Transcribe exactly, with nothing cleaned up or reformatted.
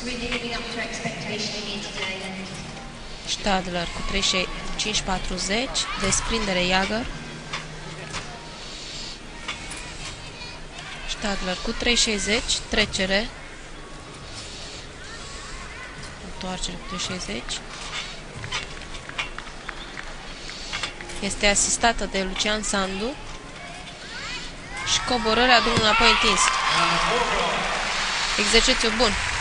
Stadler cu treizeci și cinci patruzeci, desprindere Jagger. Stadler cu trei șaizeci, trecere. Întoarcere cu trei șaizeci. Este asistată de Lucian Sandu. Și coborârea drumul înapoi întins. Exercițiu bun.